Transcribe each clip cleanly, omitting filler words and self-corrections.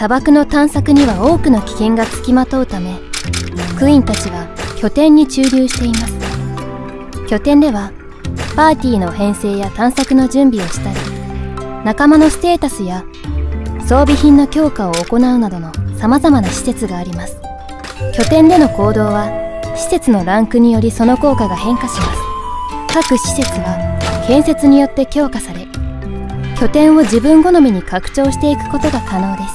砂漠の探索には多くの危険がつきまとうため、クイーンたちは拠点に駐留しています。拠点ではパーティーの編成や探索の準備をしたり、仲間のステータスや装備品の強化を行うなどのさまざまな施設があります。拠点での行動は施設のランクによりその効果が変化します。各施設は建設によって強化され、拠点を自分好みに拡張していくことが可能です。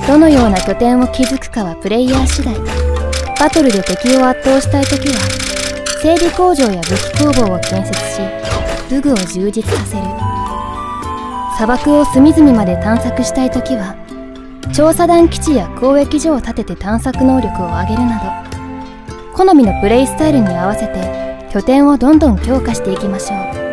どのような拠点を築くかはプレイヤー次第。バトルで敵を圧倒したいときは整備工場や武器工房を建設し、武具を充実させる。砂漠を隅々まで探索したいときは調査団基地や交易所を建てて探索能力を上げるなど、好みのプレイスタイルに合わせて拠点をどんどん強化していきましょう。